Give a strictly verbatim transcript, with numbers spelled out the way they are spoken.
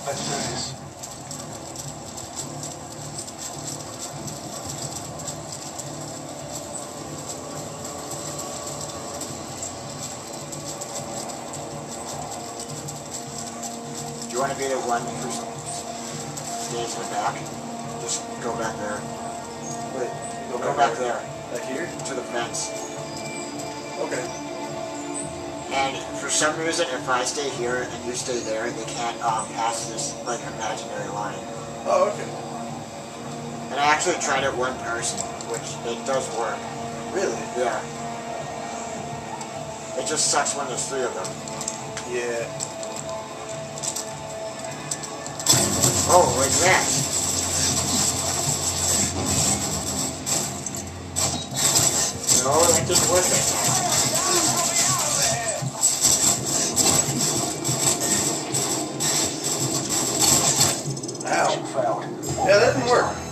That's nice. Do you want to be the one who stays in the back? Just go back there. Wait, Go, go back there. Back here? To the fence. Okay. And for some reason, if I stay here and you stay there, they can't um, pass this like imaginary line. Oh, okay. And I actually tried it one person, which it does work. Really? Yeah. It just sucks when there's three of them. Yeah. Oh, like that. No, that didn't work that time. Ow. Yeah, that didn't work.